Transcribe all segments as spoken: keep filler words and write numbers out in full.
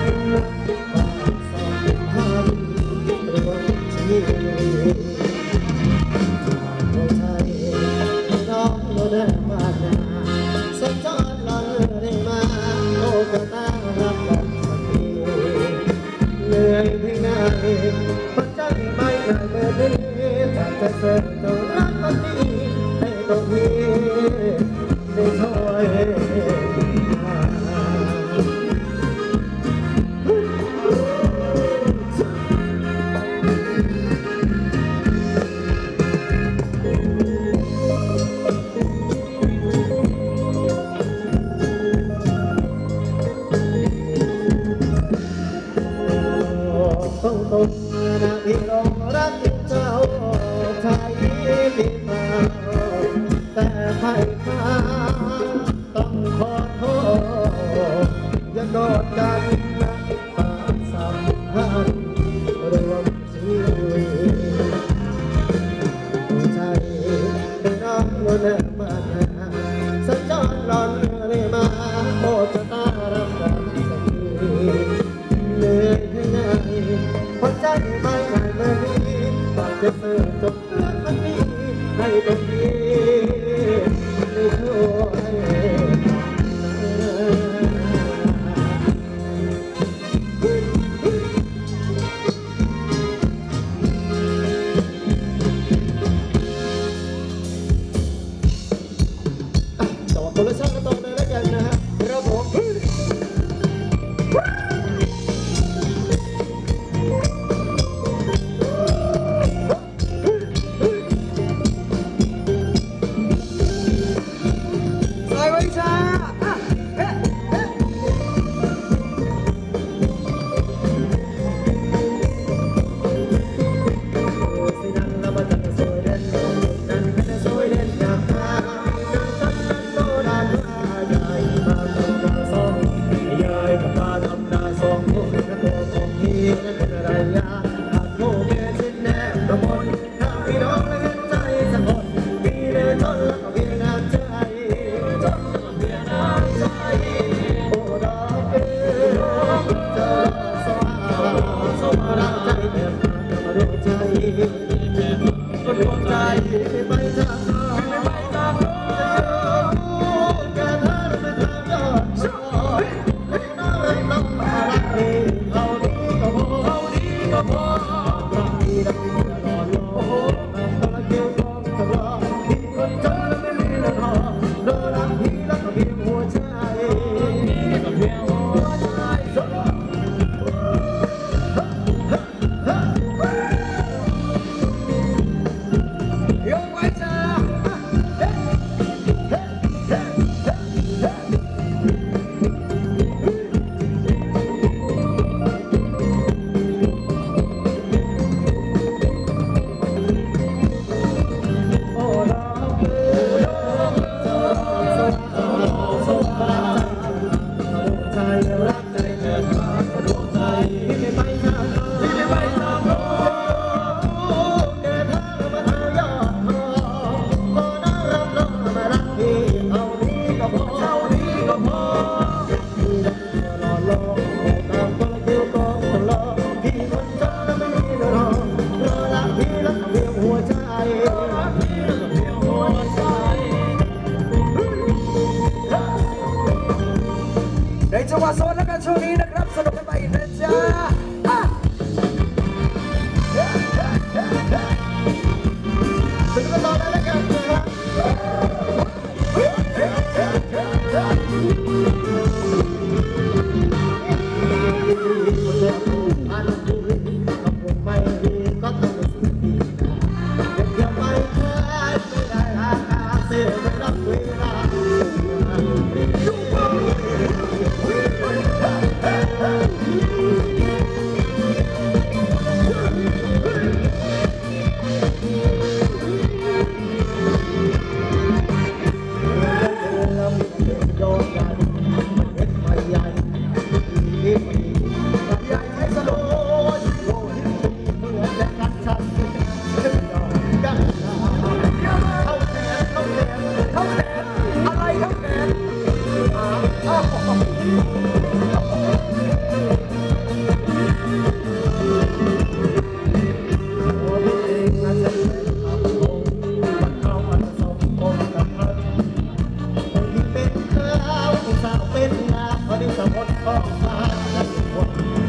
เอาดีก็พอ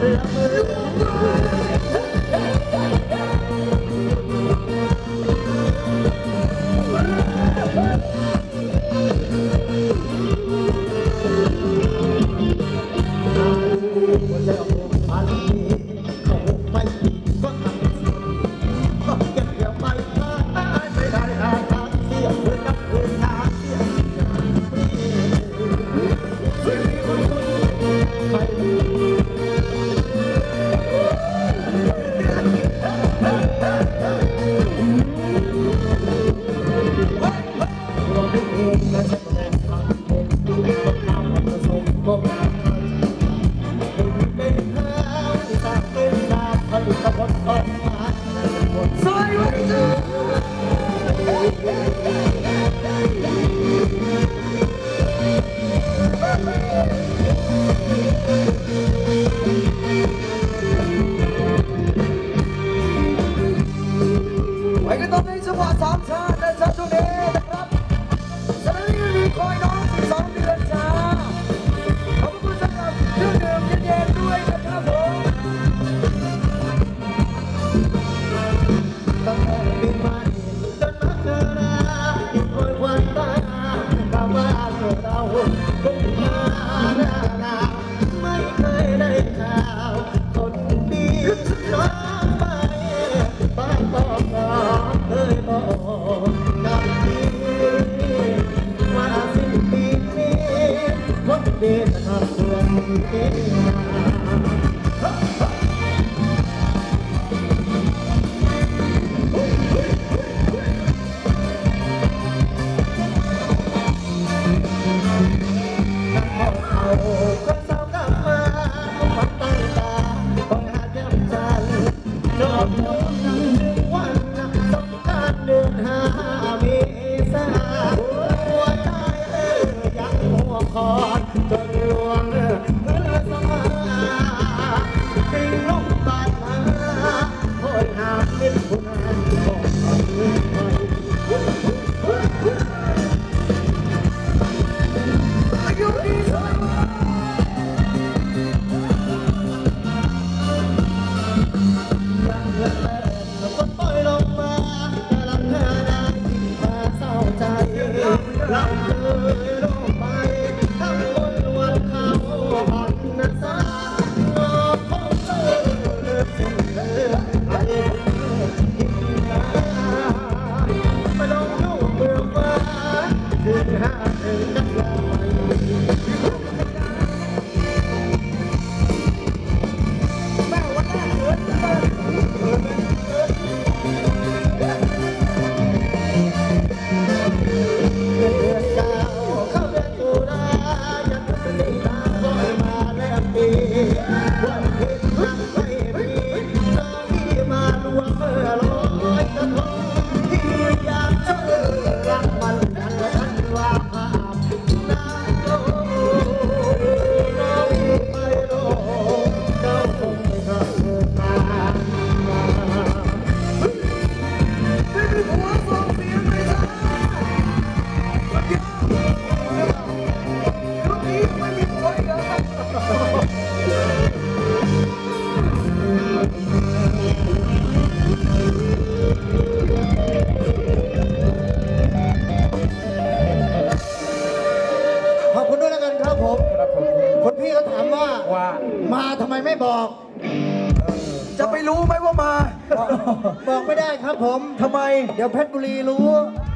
มาทำไมไม่บอกจะไปรู้ไหมว่ามาบอกไม่ได้ครับผมทำไมเดี๋ยวเพชรบุรีรู้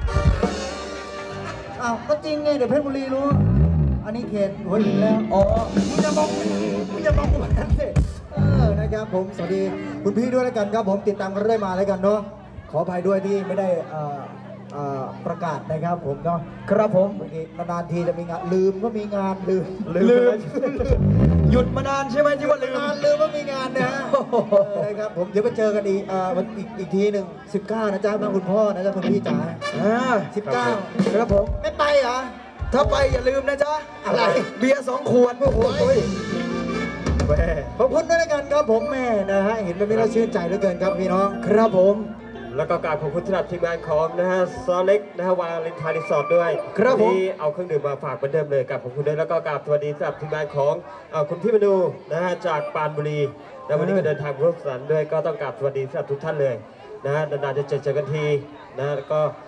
อ้าวก็จริงไงเดี๋ยวเพชรบุรีรู้อันนี้เขตหัวหินแล้วอ๋อมึงจะบอกมึงจะบอกกูแบบนั้นสิเออนะครับผมสวัสดีคุณพี่ด้วยแล้วกันครับผมติดตามกันเรื่อยมาแล้วกันเนาะขออภัยด้วยที่ไม่ได้ประกาศนะครับผมเนาะครับผมบางทีนานๆทีจะมีงานลืมก็มีงานลืมลืมหยุดมานานใช่ไหมที่ว่าลืมนานลืมว่ามีงานนะนะครับผมเดี๋ยวไปเจอกันอีกวันอีกอีกทีหนึ่งสิบเก้านะจ๊ะมาคุณพ่อนะจ๊ะคุณพี่จ๋าสิบเก้าครับผมไม่ไปเหรอถ้าไปอย่าลืมนะจ๊ะอะไรเบียร์สองขวดโอ้ยขอบคุณด้วยแล้วกันครับผมแม่นะฮะเห็นแบบนี้เราชื่นใจเหลือเกินครับพี่น้องครับผมแล้วก็กราบขอบคุณสำหรับทีมงานของนะฮะซอเล็กนะฮะวาเลนไทน์รีสอร์ทด้วยครับผมที่เอาเครื่องดื่มมาฝากเหมือนเดิมเลยกราบขอบคุณด้วยแล้วก็กราบสวัสดีสำหรับทีมงานของเอ่อคุณพี่มนูนะฮะจากปรานบุรีแล้ววันนี้ก็เดินทางร่วมสนุกด้วยก็ต้องกราบสวัสดีสำหรับทุกท่านเลยนะฮะนานๆจะเจอเจอกันทีนะฮะแล้วก็